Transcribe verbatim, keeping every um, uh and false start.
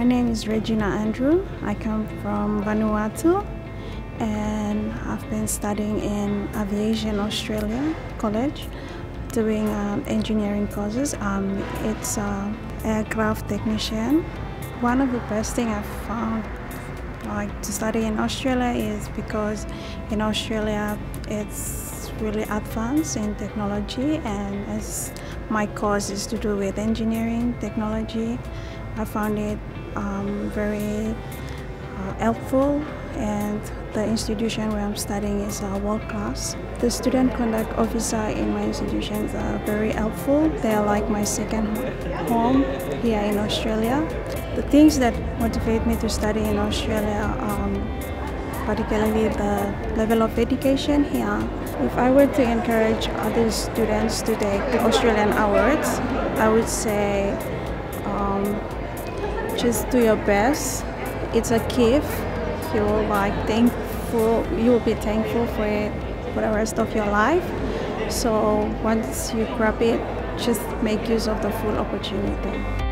name is Regina Andrew. I come from Vanuatu and I've been studying in Aviation Australia College, doing um, engineering courses. Um, it's uh, aircraft technician. One of the best things I've found like to study in Australia is because in Australia it's really advanced in technology, and as my course is to do with engineering technology, I found it um, very uh, helpful, and the institution where I'm studying is uh, world class. The student conduct officer in my institutions are very helpful. They are like my second home here in Australia. The things that motivate me to study in Australia, um, particularly the level of education here. If I were to encourage other students to take Australian awards, I would say um, just do your best. It's a gift. You'll like thankful. You'll be thankful for it for the rest of your life. So once you grab it, just make use of the full opportunity.